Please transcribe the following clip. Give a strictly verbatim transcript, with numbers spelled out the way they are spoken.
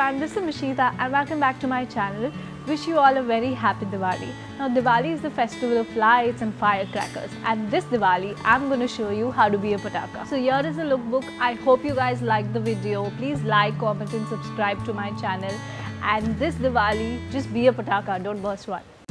everyone, this is Mishita and welcome back to my channel. Wish you all a very happy Diwali. Now Diwali is the festival of lights and firecrackers, and this Diwali I'm going to show you how to be a Patakha. So here is a lookbook. I hope you guys liked the video. Please like, comment and subscribe to my channel, and this Diwali just be a Patakha, don't burst one.